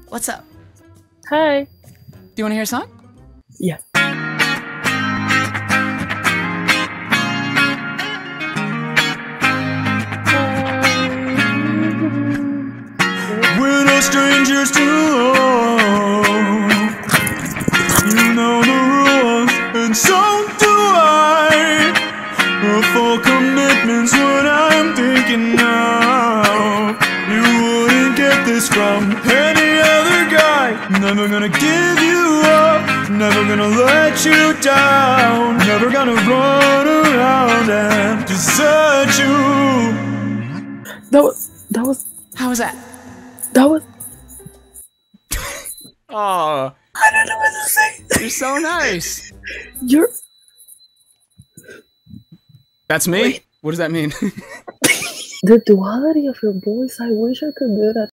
What's up? Hi. Do you want to hear a song? Yeah. We're no strangers to love. You know the rules, and so do I. Full commitment's what I'm thinking of. You wouldn't get this from any other guy. Never gonna give you up, never gonna let you down, never gonna run around and desert you. That was. How was that? That was. Oh, I don't know what to say. you're so nice. You're. That's me? Wait. What does that mean? The duality of your voice. I wish I could do that